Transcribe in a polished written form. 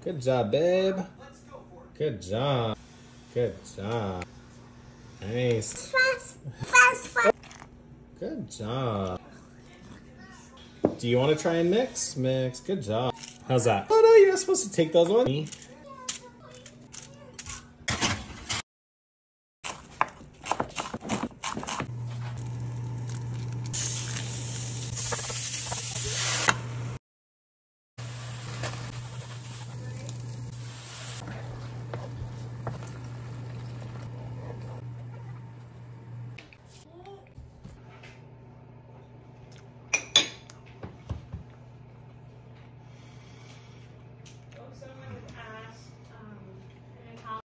Good job, babe. Good job. Good job. Nice. Fast. Good job. Do you want to try and mix? Mix. Good job. How's that? Oh no, you're not supposed to take those ones.